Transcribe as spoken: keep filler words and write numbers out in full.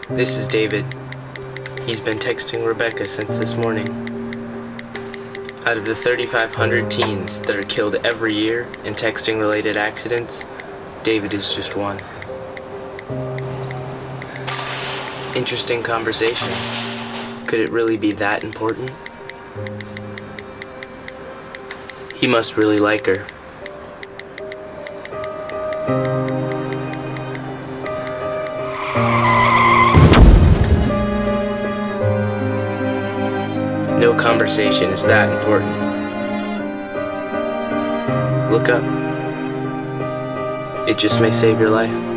This is David. He's been texting Rebecca since this morning. Out of the thirty-five hundred teens that are killed every year in texting-related accidents, David is just one. Interesting conversation. Could it really be that important? He must really like her. No conversation is that important. Look up. It just may save your life.